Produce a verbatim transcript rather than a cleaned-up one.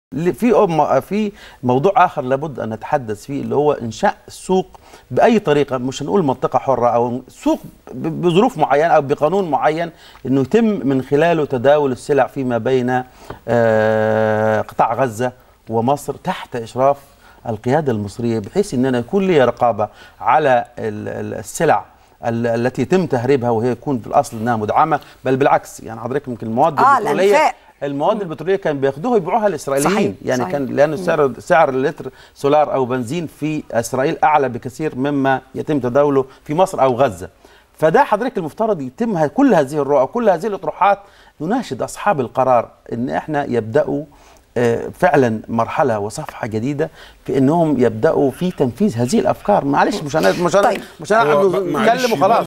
في في موضوع اخر لابد ان نتحدث فيه، اللي هو انشاء السوق باي طريقه، مش هنقول منطقه حره او سوق بظروف معينه او بقانون معين، انه يتم من خلاله تداول السلع فيما بين قطاع غزه ومصر تحت اشراف القياده المصريه، بحيث ان يكون لي رقابه على السلع التي يتم تهريبها، وهي يكون في الاصل انها مدعمه، بل بالعكس. يعني حضرتك يمكن المواد آه البتروليه المواد البتروليه كان بياخدوها يبيعوها الاسرائيليين، صحيح. يعني صحيح. كان لانه سعر سعر لتر سولار او بنزين في اسرائيل اعلى بكثير مما يتم تداوله في مصر او غزه. فده حضرتك المفترض يتم كل هذه الرؤى وكل هذه الاطروحات، نناشد اصحاب القرار ان احنا يبداوا فعلا مرحله وصفحه جديده في انهم يبداوا في تنفيذ هذه الافكار. معلش مش انا مش انا طيب. مش انا نتكلم وخلاص.